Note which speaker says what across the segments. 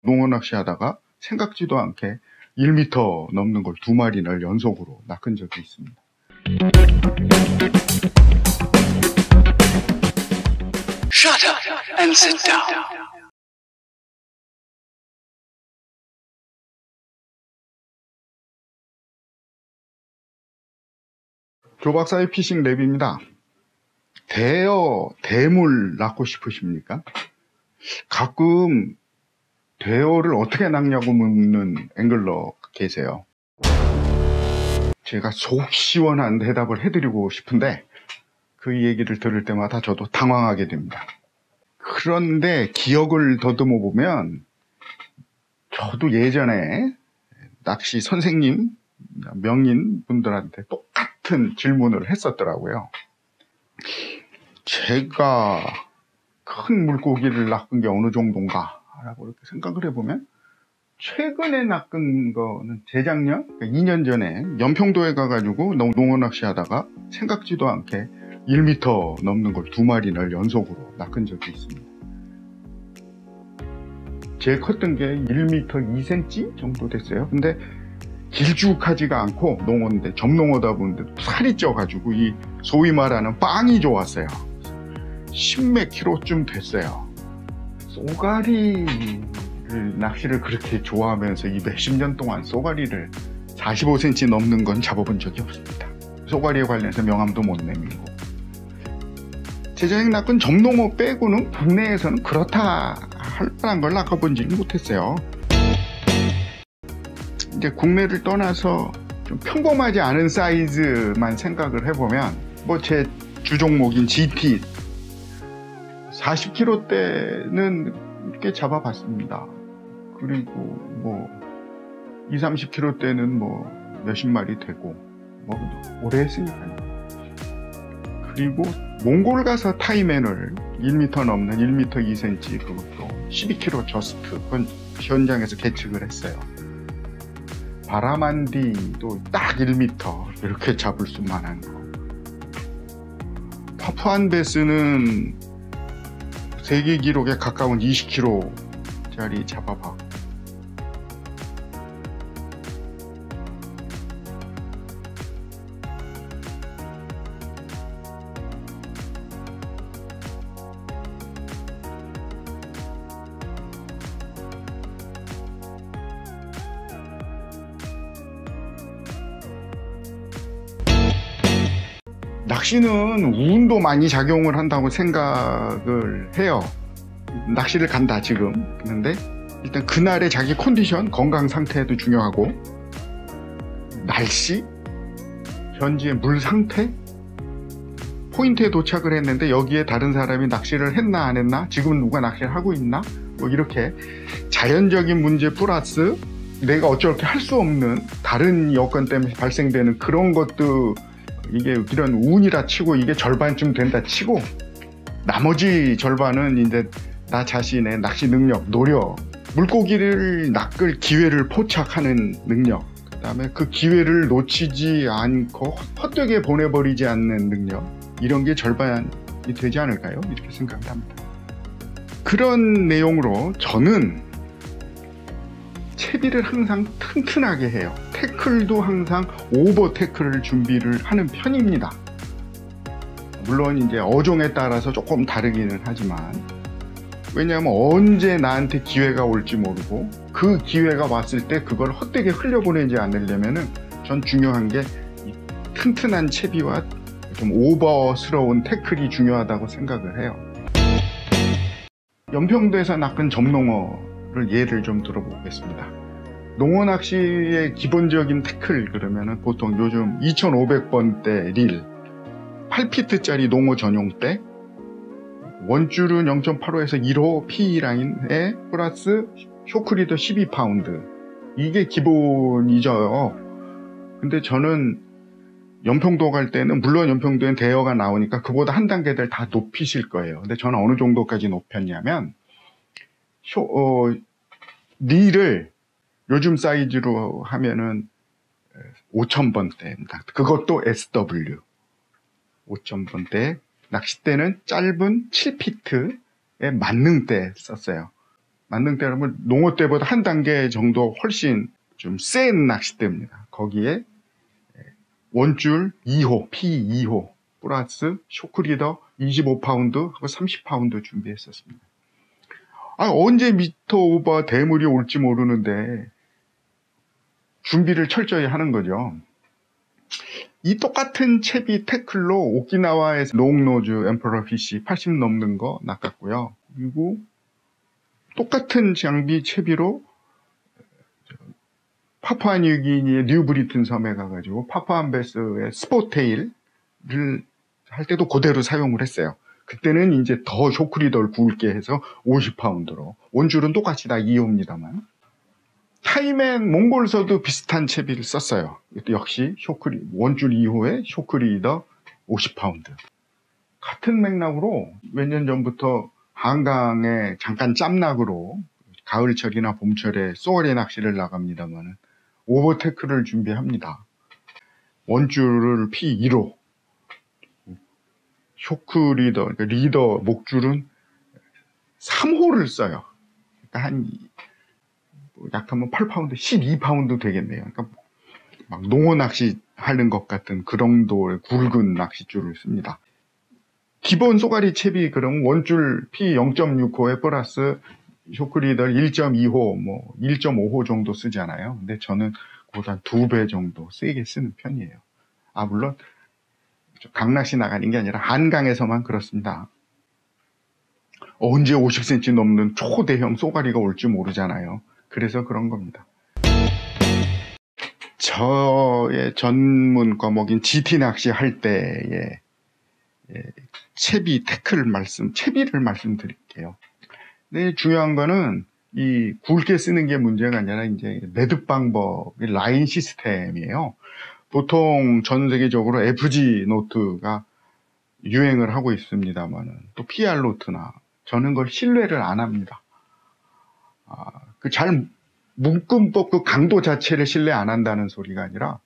Speaker 1: 농어 낚시하다가 생각지도 않게 1m 넘는 걸 2마리를 연속으로 낚은 적이 있습니다.
Speaker 2: Shut up and sit down.
Speaker 1: 조 박사의 피싱 랩입니다. 대물 낚고 싶으십니까? 가끔 대어를 어떻게 낚냐고 묻는 앵글러 계세요. 제가 속 시원한 대답을 해드리고 싶은데 그 얘기를 들을 때마다 저도 당황하게 됩니다. 그런데 기억을 더듬어 보면 저도 예전에 낚시 선생님, 명인 분들한테 똑같은 질문을 했었더라고요. 제가 큰 물고기를 낚은 게 어느 정도인가 라고 이렇게 생각을 해보면 최근에 낚은 거는 재작년, 그러니까 2년 전에 연평도에 가가지고 농어 낚시 하다가 생각지도 않게 1m 넘는 걸 2마리를 연속으로 낚은 적이 있습니다. 제일 컸던 게 1m 2cm 정도 됐어요. 근데 길쭉하지가 않고 농어인데 점농어다 보는데 살이 쪄가지고 이 소위 말하는 빵이 좋았어요. 10몇 킬로쯤 됐어요. 낚시를 그렇게 좋아하면서 이 몇십 년 동안 쏘가리를 45cm 넘는 건 잡아본 적이 없습니다. 쏘가리에 관련해서 명함도 못 내밀고. 제자행 낚은 점농어 빼고는 국내에서는 그렇다 할 만한 걸 낚아본지는 못했어요. 이제 국내를 떠나서 좀 평범하지 않은 사이즈만 생각을 해보면 뭐 제 주종목인 GT 40kg대는 꽤 잡아봤습니다. 그리고 뭐 20, 30kg대는 뭐 몇십 마리 되고 뭐 오래 했으니까요. 그리고 몽골 가서 타이맨을 1m 넘는 1m 2cm 그것도 12kg 저스트 그건 현장에서 계측을 했어요. 바라만디도 딱 1m 이렇게 잡을 수만한 거. 파푸안베스는 세계 기록에 가까운 20kg짜리 잡아봤고 낚시는 운도 많이 작용을 한다고 생각을 해요. 낚시를 간다 지금. 근데 일단 그날의 자기 컨디션, 건강 상태도 중요하고 날씨, 현지의 물 상태, 포인트에 도착을 했는데 여기에 다른 사람이 낚시를 했나 안 했나, 지금 누가 낚시를 하고 있나, 뭐 이렇게 자연적인 문제 플러스 내가 어쩔 할 수 없는 다른 여건 때문에 발생되는 그런 것도 이게 이런 운이라 치고 이게 절반쯤 된다 치고 나머지 절반은 이제 나 자신의 낚시 능력, 노력, 물고기를 낚을 기회를 포착하는 능력, 그 다음에 그 기회를 놓치지 않고 헛되게 보내버리지 않는 능력, 이런 게 절반이 되지 않을까요? 이렇게 생각합니다. 그런 내용으로 저는 채비를 항상 튼튼하게 해요. 태클도 항상 오버 태클을 준비를 하는 편입니다. 물론 이제 어종에 따라서 조금 다르기는 하지만, 왜냐하면 언제 나한테 기회가 올지 모르고 그 기회가 왔을 때 그걸 헛되게 흘려보내지 않으려면은 전 중요한 게 이 튼튼한 채비와 좀 오버스러운 태클이 중요하다고 생각을 해요. 연평도에서 낚은 점농어를 예를 좀 들어보겠습니다. 농어 낚시의 기본적인 태클 그러면은 보통 요즘 2500번대 릴 8피트짜리 농어 전용대, 원줄은 0.85에서 1호 P라인에 플러스 쇼크리더 12파운드, 이게 기본이죠. 근데 저는 연평도 갈 때는, 물론 연평도엔 대여가 나오니까 그보다 한 단계들 다 높이실 거예요. 근데 저는 어느 정도까지 높였냐면 릴을 요즘 사이즈로 하면은 5000번대입니다. 그것도 SW 5000번대, 낚싯대는 짧은 7피트의 만능대 썼어요. 만능대라면 농어 때보다 한 단계 정도 훨씬 좀 센 낚싯대입니다. 거기에 원줄 2호, P2호 플러스 쇼크리더 25파운드 하고 30파운드 준비했었습니다. 언제 미터 오버 대물이 올지 모르는데 준비를 철저히 하는 거죠. 이 똑같은 채비 태클로 오키나와에서 롱노즈 엠퍼러피시 80 넘는 거 낚았고요. 그리고 똑같은 장비 채비로 파푸아뉴기니의 뉴브리튼 섬에 가가지고 파푸안베스의 스포테일을 할 때도 그대로 사용을 했어요. 그때는 이제 더 쇼크리더를 굵게 해서 50파운드로. 원줄은 똑같이 다 2호입니다만. 타이맨 몽골서도 비슷한 채비를 썼어요. 역시 원줄 2호에 쇼크리더 50파운드. 같은 맥락으로 몇 년 전부터 한강에 잠깐 짬낚으로 가을철이나 봄철에 쏘아리 낚시를 나갑니다만 오버테크를 준비합니다. 원줄을 P2로 쇼크리더, 그러니까 리더 목줄은 3호를 써요. 그러니까 약하면 8파운드, 12파운드 되겠네요. 그러니까 막 농어 낚시 하는 것 같은 그런 정도의 굵은 낚싯줄을 씁니다. 기본 쏘가리 채비 그럼 원줄 P0.6호에 플러스 쇼크리더 1.2호, 1.5호 정도 쓰잖아요. 근데 저는 그보다 2배 정도 세게 쓰는 편이에요. 물론 강낚시 나가는 게 아니라 한강에서만 그렇습니다. 언제 50cm 넘는 초대형 쏘가리가 올지 모르잖아요. 그래서 그런 겁니다. 저의 전문 과목인 GT 낚시 할 때의 채비를 말씀드릴게요. 근데 중요한 거는 이 굵게 쓰는 게 문제가 아니라 이제 매듭 방법이 라인 시스템이에요. 보통 전 세계적으로 FG 노트가 유행을 하고 있습니다만은 또 PR 노트나 저는 그걸 신뢰를 안 합니다. 묶음법 그 강도 자체를 신뢰 안 한다는 소리가 아니라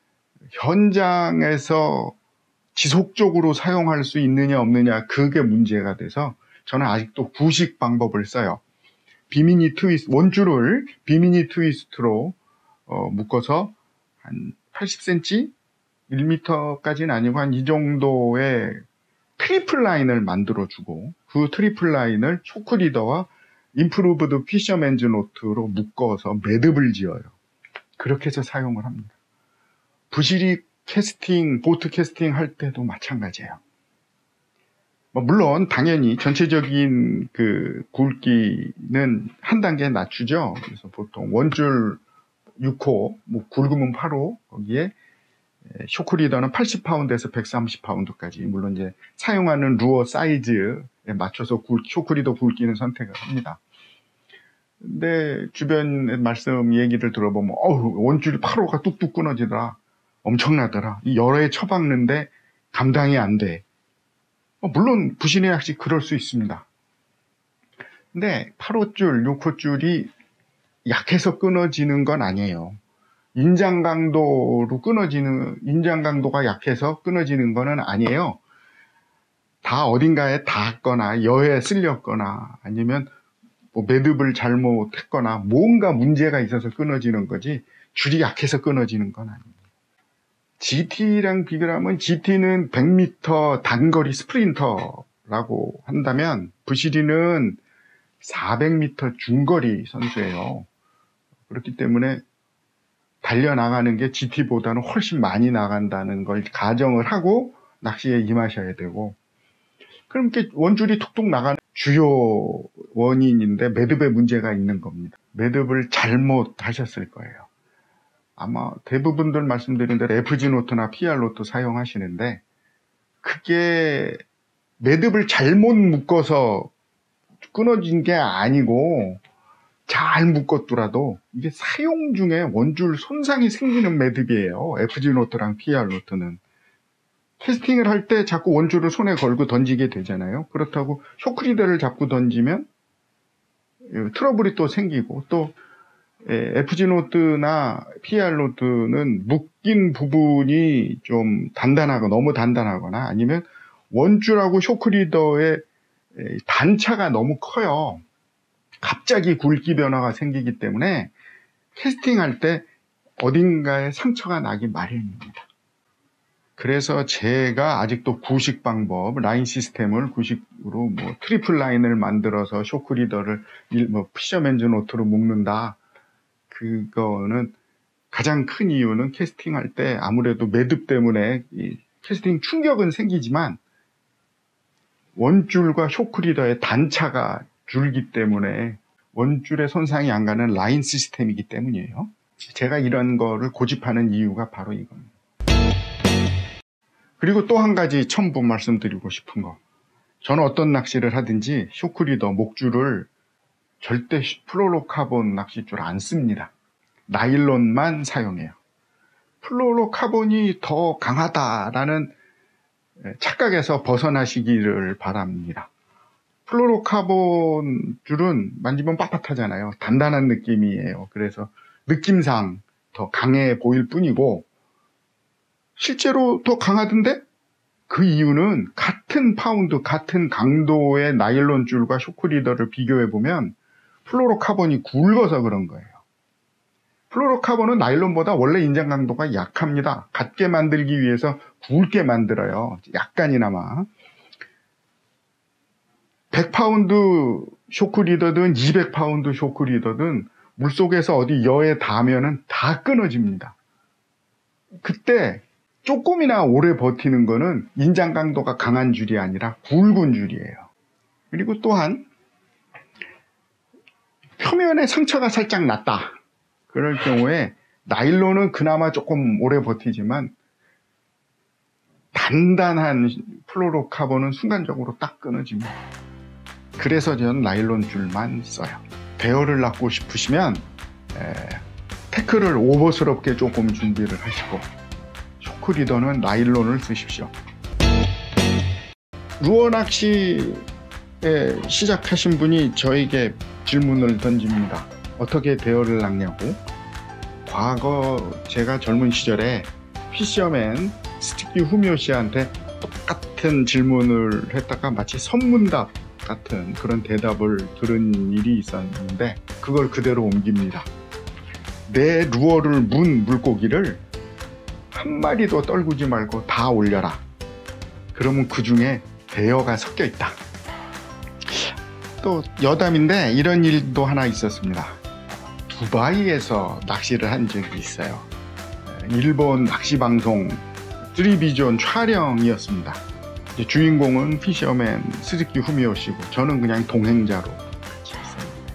Speaker 1: 현장에서 지속적으로 사용할 수 있느냐 없느냐 그게 문제가 돼서 저는 아직도 구식 방법을 써요. 원줄을 비미니 트위스트로 묶어서 한 80cm? 1m까지는 아니고 한 이 정도의 트리플 라인을 만들어주고 그 트리플 라인을 쇼크리더와 임프루브드 피셔맨즈 노트로 묶어서 매듭을 지어요. 그렇게 해서 사용을 합니다. 부시리 캐스팅, 보트 캐스팅 할 때도 마찬가지예요. 물론 당연히 전체적인 그 굵기는 한 단계 낮추죠. 그래서 보통 원줄 6호, 굵으면 8호, 거기에 쇼크리더는 80파운드에서 130파운드까지 물론 이제 사용하는 루어 사이즈에 맞춰서 쇼크리더 굵기는 선택을 합니다. 근데 주변 얘기를 들어보면 원줄 8호가 뚝뚝 끊어지더라. 엄청나더라. 여러 해 쳐박는데 감당이 안 돼. 물론 부시리 낚시 그럴 수 있습니다. 근데 8호줄, 6호줄이 약해서 끊어지는 건 아니에요. 인장 강도가 약해서 끊어지는 거는 아니에요. 다 어딘가에 닿았거나 여에 쓸렸거나 아니면 매듭을 잘못했거나 뭔가 문제가 있어서 끊어지는 거지 줄이 약해서 끊어지는 건 아닙니다. GT랑 비교를 하면 GT는 100m 단거리 스프린터라고 한다면 부시리는 400m 중거리 선수예요. 그렇기 때문에 달려나가는 게 GT보다는 훨씬 많이 나간다는 걸 가정을 하고 낚시에 임하셔야 되고, 그럼 이렇게 원줄이 툭툭 나가는 주요 원인인데 매듭에 문제가 있는 겁니다. 매듭을 잘못하셨을 거예요. 아마 대부분들 말씀드린 대로 FG 노트나 PR 노트 사용하시는데 그게 매듭을 잘못 묶어서 끊어진 게 아니고 잘 묶었더라도 이게 사용 중에 원줄 손상이 생기는 매듭이에요. FG 노트랑 PR 노트는. 캐스팅을 할 때 자꾸 원줄을 손에 걸고 던지게 되잖아요. 그렇다고 쇼크리더를 잡고 던지면 트러블이 또 생기고, 또 FG 노트나 PR 노트는 묶인 부분이 좀 너무 단단하거나 아니면 원줄하고 쇼크리더의 단차가 너무 커요. 갑자기 굵기 변화가 생기기 때문에 캐스팅할 때 어딘가에 상처가 나기 마련입니다. 그래서 제가 아직도 구식 방법, 라인 시스템을 구식으로 트리플 라인을 만들어서 쇼크 리더를 피셔맨즈 노트로 묶는다. 그거는 가장 큰 이유는 캐스팅할 때 아무래도 매듭 때문에 이 캐스팅 충격은 생기지만 원줄과 쇼크 리더의 단차가 줄기 때문에 원줄의 손상이 안 가는 라인 시스템이기 때문이에요. 제가 이런 거를 고집하는 이유가 바로 이겁니다. 그리고 또 한 가지 첨부 말씀드리고 싶은 거. 저는 어떤 낚시를 하든지 쇼크 리더 목줄을 절대 플로로카본 낚싯줄 안 씁니다. 나일론만 사용해요. 플로로카본이 더 강하다라는 착각에서 벗어나시기를 바랍니다. 플로로카본 줄은 만지면 빳빳하잖아요. 단단한 느낌이에요. 그래서 느낌상 더 강해 보일 뿐이고 실제로 더 강하던데 그 이유는 같은 파운드, 같은 강도의 나일론 줄과 쇼크 리더를 비교해보면 플로로카본이 굵어서 그런 거예요. 플로로카본은 나일론보다 원래 인장 강도가 약합니다. 같게 만들기 위해서 굵게 만들어요. 약간이나마. 100파운드 쇼크 리더든 200파운드 쇼크 리더든 물속에서 어디 여에 닿으면 다 끊어집니다. 그때 조금이나 오래 버티는 거는 인장 강도가 강한 줄이 아니라 굵은 줄이에요. 그리고 또한 표면에 상처가 살짝 났다. 그럴 경우에 나일론은 그나마 조금 오래 버티지만 단단한 플로로카본은 순간적으로 딱 끊어집니다. 그래서 저는 나일론 줄만 써요. 대어를 낚고 싶으시면 태클을 오버스럽게 조금 준비를 하시고 쇼크 리더는 나일론을 쓰십시오. 루어 낚시에 시작하신 분이 저에게 질문을 던집니다. 어떻게 대어를 낚냐고. 과거 제가 젊은 시절에 피셔맨 스티키 후미오 씨한테 똑같은 질문을 했다가 마치 선문답 같은 그런 대답을 들은 일이 있었는데 그걸 그대로 옮깁니다. 내 루어를 문 물고기를 한 마리도 떨구지 말고 다 올려라. 그러면 그 중에 대어가 섞여 있다. 또 여담인데 이런 일도 하나 있었습니다. 두바이에서 낚시를 한 적이 있어요. 일본 낚시방송 3비전 촬영이었습니다. 주인공은 피셔맨 스즈키 후미오 씨고 저는 그냥 동행자로 같이 있었는데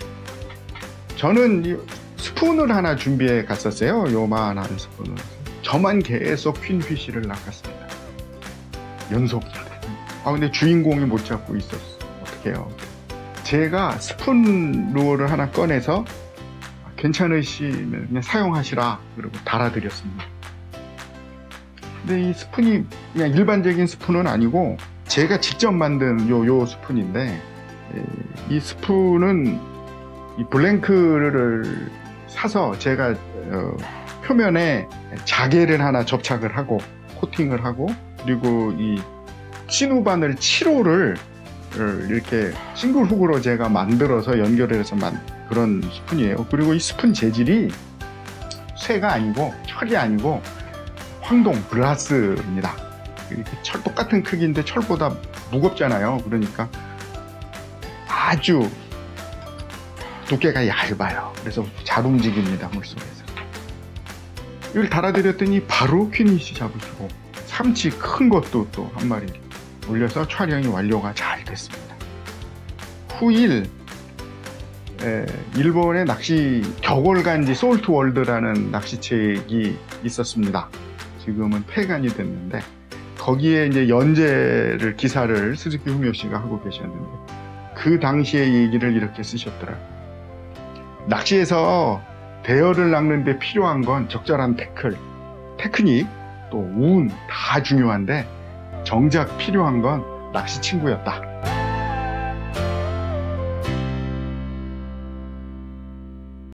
Speaker 1: 저는 스푼을 하나 준비해 갔었어요. 요만한 스푼을. 저만 계속 퀸피쉬를 낚았습니다. 연속으로. 근데 주인공이 못 잡고 있었어. 어떡해요. 제가 스푼 루어를 하나 꺼내서 괜찮으시면 그냥 사용하시라 그러고 달아드렸습니다. 근데 이 스푼이 그냥 일반적인 스푼은 아니고 제가 직접 만든 요 스푼인데 이 스푼은 이 블랭크를 사서 제가 표면에 자개를 하나 접착을 하고 코팅을 하고 그리고 이 신우바늘 7호를 이렇게 싱글 훅으로 제가 만들어서 연결해서 그런 스푼이에요. 그리고 이 스푼 재질이 쇠가 아니고 철이 아니고 황동 브라스입니다. 철 똑같은 크기인데 철보다 무겁잖아요. 그러니까 아주 두께가 얇아요. 그래서 잘 움직입니다. 물속에서. 이걸 달아드렸더니 바로 퀸이시 잡으시고 삼치 큰 것도 또 한 마리 올려서 촬영이 완료가 잘 됐습니다. 후일 일본의 낚시 격월간지 솔트월드라는 낚시책이 있었습니다. 지금은 폐간이 됐는데 거기에 이제 연재를 기사를 스즈키 후미오 씨가 하고 계셨는데 그 당시의 얘기를 이렇게 쓰셨더라고요. 낚시에서 대어를 낚는데 필요한 건 적절한 태클, 테크닉, 또 운 다 중요한데 정작 필요한 건 낚시 친구였다.